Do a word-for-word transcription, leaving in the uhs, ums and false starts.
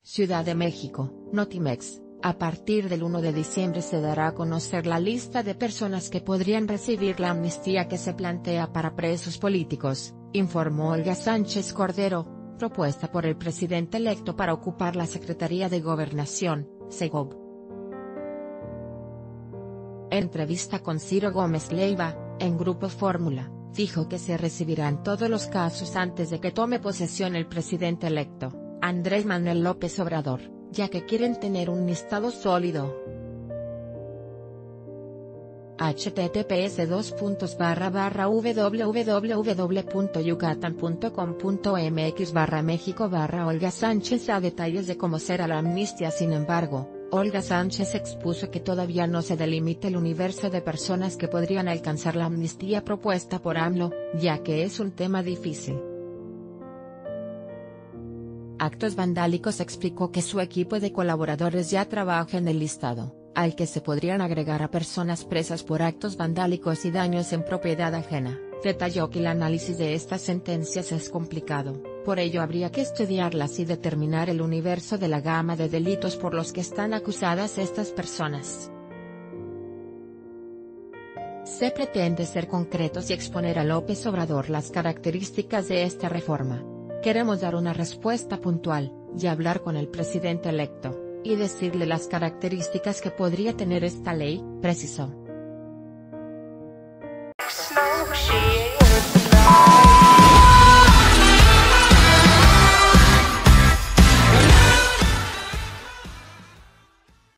Ciudad de México, Notimex. A partir del uno de diciembre se dará a conocer la lista de personas que podrían recibir la amnistía que se plantea para presos políticos, informó Olga Sánchez Cordero, propuesta por el presidente electo para ocupar la Secretaría de Gobernación, Segov. En entrevista con Ciro Gómez Leiva, en Grupo Fórmula, dijo que se recibirán todos los casos antes de que tome posesión el presidente electo, Andrés Manuel López Obrador, ya que quieren tener un listado sólido. https dos puntos barra barra www punto yucatan punto com punto mx barra México barra Olga Sánchez da detalles de cómo será la amnistía. Sin embargo, Olga Sánchez expuso que todavía no se delimita el universo de personas que podrían alcanzar la amnistía propuesta por AMLO, ya que es un tema difícil. Actos vandálicos. Explicó que su equipo de colaboradores ya trabaja en el listado, al que se podrían agregar a personas presas por actos vandálicos y daños en propiedad ajena. Detalló que el análisis de estas sentencias es complicado, por ello habría que estudiarlas y determinar el universo de la gama de delitos por los que están acusadas estas personas. Se pretende ser concretos y exponer a López Obrador las características de esta reforma. Queremos dar una respuesta puntual, y hablar con el presidente electo, y decirle las características que podría tener esta ley, precisó.